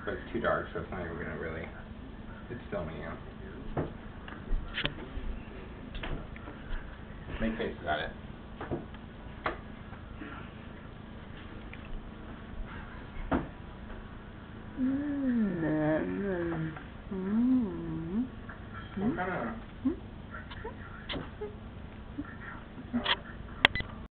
but it's too dark, so it's not even gonna really. It's filming you. Make faces at it. What kind of